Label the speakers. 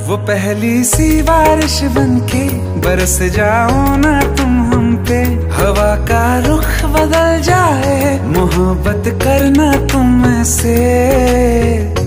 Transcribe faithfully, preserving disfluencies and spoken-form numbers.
Speaker 1: वो पहली सी बारिश बनके बरस जाओ ना तुम हम पे, हवा का रुख बदल जाए मोहब्बत करना तुम से।